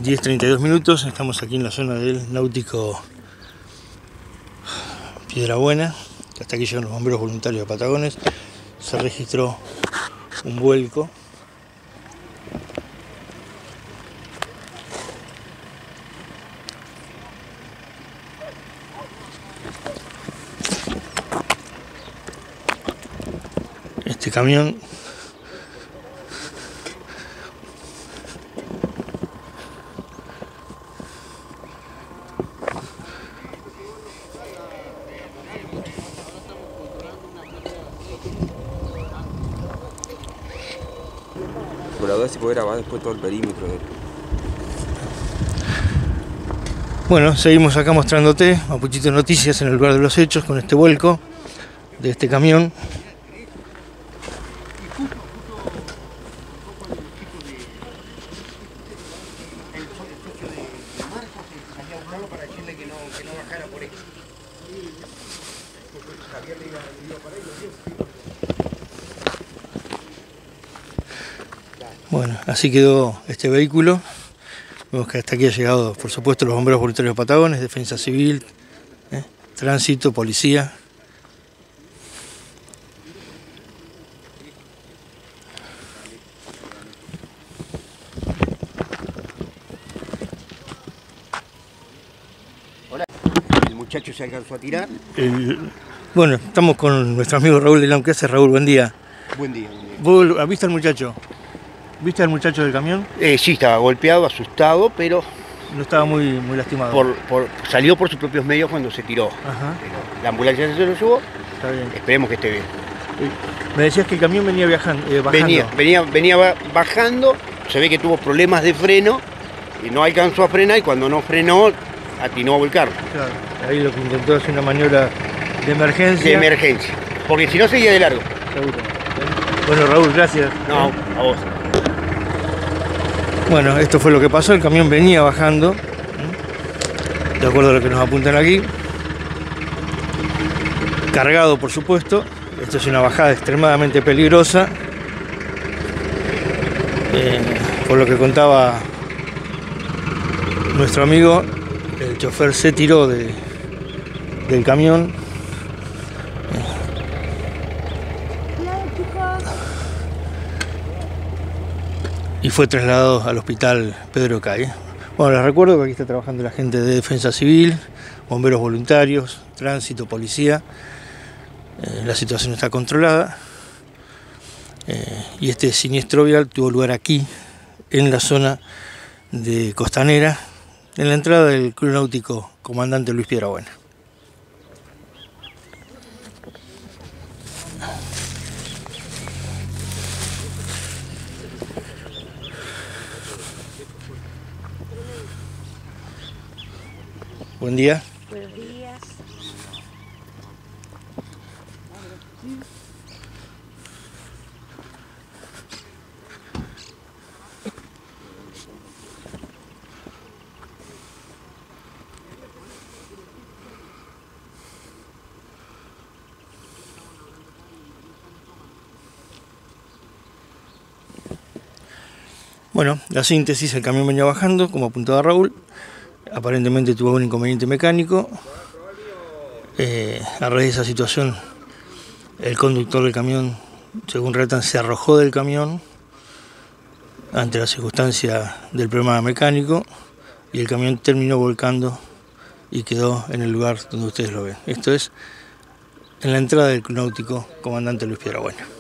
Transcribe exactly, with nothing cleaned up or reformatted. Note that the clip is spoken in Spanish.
diez treinta y dos minutos, estamos aquí en la zona del náutico Piedrabuena. Hasta aquí llegan los bomberos voluntarios de Patagones. Se registró un vuelco. Este camión por la duda se puede grabar después todo el perímetro de él. Bueno, seguimos acá mostrándote Mapuchito Noticias en el lugar de los hechos con este vuelco de este camión. Bueno, así quedó este vehículo. Vemos que hasta aquí ha llegado, por supuesto, los bomberos voluntarios de Patagones, Defensa Civil, ¿eh? Tránsito, Policía. Hola. El muchacho se alcanzó a tirar. El, bueno, estamos con nuestro amigo Raúl Delán. ¿Qué hace, Raúl? Buen día. Buen día, buen día. ¿Vos has visto al muchacho? ¿Viste al muchacho del camión? Eh, sí, estaba golpeado, asustado, pero No estaba muy, muy lastimado. por, por, salió por sus propios medios cuando se tiró. Ajá. Pero la ambulancia se lo llevó. Está bien. Esperemos que esté bien. Me decías que el camión venía viajando, eh, bajando. Venía, venía, venía bajando, se ve que tuvo problemas de freno y no alcanzó a frenar, y cuando no frenó, atinó a volcar. Claro. Ahí lo que intentó hacer una maniobra de emergencia. De emergencia. Porque si no seguía de largo. Seguro. Bueno, Raúl, gracias. No, a vos. Bueno, esto fue lo que pasó. El camión venía bajando, de acuerdo a lo que nos apuntan aquí. Cargado, por supuesto. Esto es una bajada extremadamente peligrosa. Eh, por lo que contaba nuestro amigo, el chofer se tiró de, del camión. Y fue trasladado al hospital Pedro Cay. Bueno, les recuerdo que aquí está trabajando la gente de Defensa Civil, bomberos voluntarios, tránsito, policía. Eh, la situación está controlada. Eh, y este siniestro vial tuvo lugar aquí, en la zona de Costanera, en la entrada del Club Náutico Comandante Luis Piedrabuena. Buen día. Buenos días. Bueno, la síntesis: el camión venía bajando, como apuntaba Raúl. Aparentemente tuvo un inconveniente mecánico. Eh, a raíz de esa situación, el conductor del camión, según relatan, se arrojó del camión ante la circunstancia del problema mecánico, y el camión terminó volcando y quedó en el lugar donde ustedes lo ven. Esto es en la entrada del Club Náutico Comandante Luis Piedrabuena.